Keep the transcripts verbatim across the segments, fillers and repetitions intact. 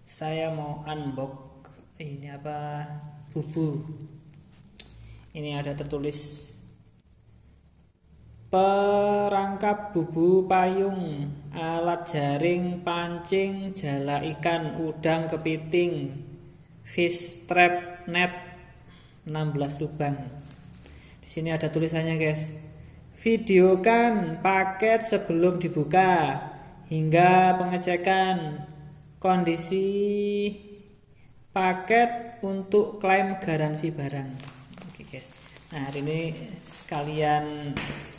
saya mau unbox ini apa bubu. Ini ada tertulis perangkap bubu payung, alat jaring, pancing, jala ikan, udang, kepiting, fish trap, net, enam belas lubang. Di sini ada tulisannya, guys. Videokan paket sebelum dibuka hingga pengecekan kondisi paket untuk klaim garansi barang. Oke, guys. Nah, hari ini sekalian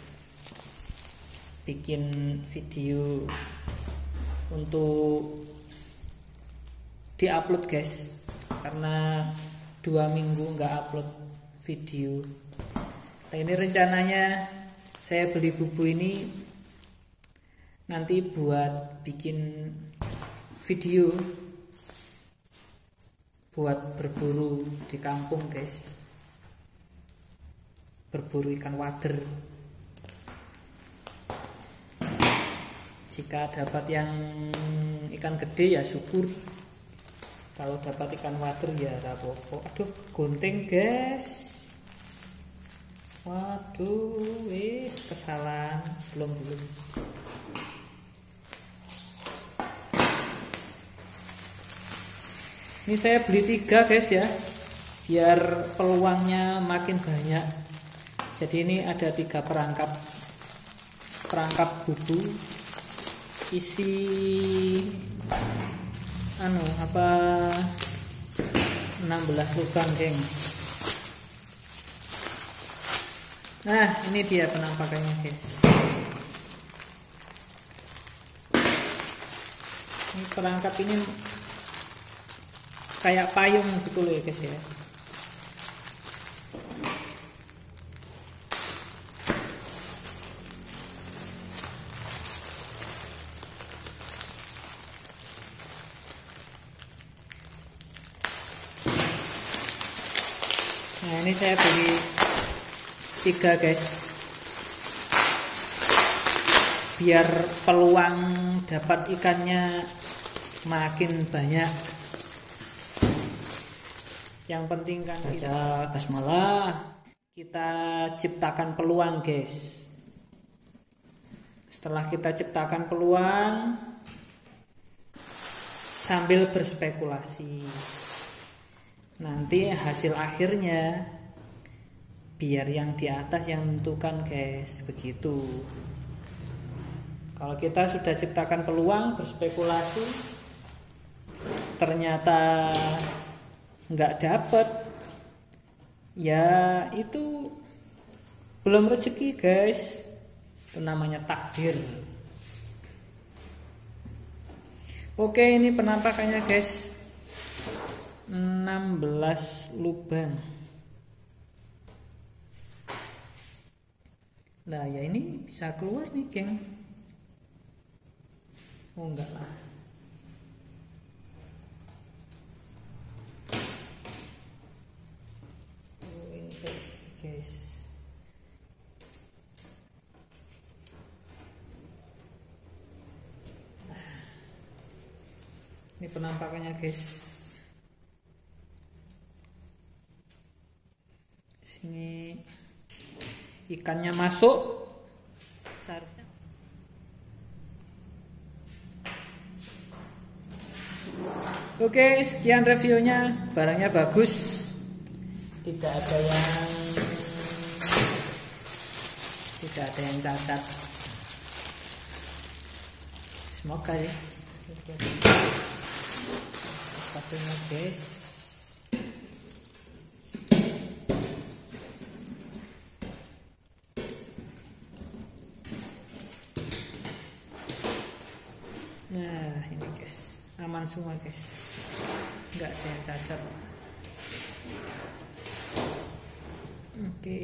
bikin video untuk diupload, guys, karena dua minggu nggak upload video. Nah, ini rencananya saya beli bubu ini nanti buat bikin video buat berburu di kampung, guys, berburu ikan wader. Jika dapat yang ikan gede ya syukur, kalau dapat ikan wader ya rapopo. Aduh, gunting, guys. Waduh, wis kesalahan belum belum. Ini saya beli tiga, guys, ya, biar peluangnya makin banyak. Jadi ini ada tiga perangkap perangkap bubu, isi anu apa enam belas lubang, geng. Nah, ini dia penampakannya, guys. Ini perangkap ini kayak payung gitu loh ya, guys, ya. Nah, ini saya beli tiga, guys, biar peluang dapat ikannya makin banyak. Yang penting kan kita basmalah, kita ciptakan peluang, guys. Setelah kita ciptakan peluang, sambil berspekulasi, nanti hasil akhirnya biar yang di atas yang menentukan, guys. Begitu. Kalau kita sudah ciptakan peluang, berspekulasi, ternyata nggak dapet, ya itu belum rezeki, guys. Itu namanya takdir. Oke, ini penampakannya, guys. enam belas lubang. Lah, ya ini bisa keluar nih, geng. Oh, enggak lah. Oh, ini, guys. Nah, ini penampakannya, guys. Sini ikannya masuk seharusnya. Oke, sekian reviewnya. Barangnya bagus, tidak ada yang tidak ada yang cacat. Semoga ya. Satunya, guys. Nah, ini, guys, aman semua, guys, nggak ada yang cacat. Oke.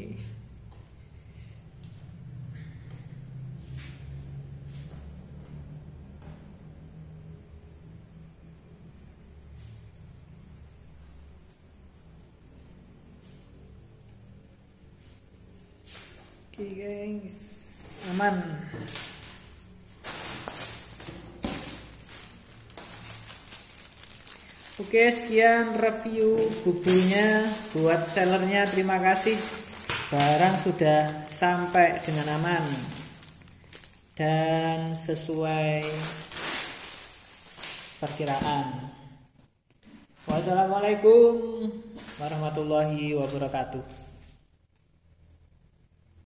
Oke, guys, aman. Oke, sekian review bubunya. Buat sellernya terima kasih. Barang sudah sampai dengan aman dan sesuai perkiraan. Wassalamualaikum warahmatullahi wabarakatuh.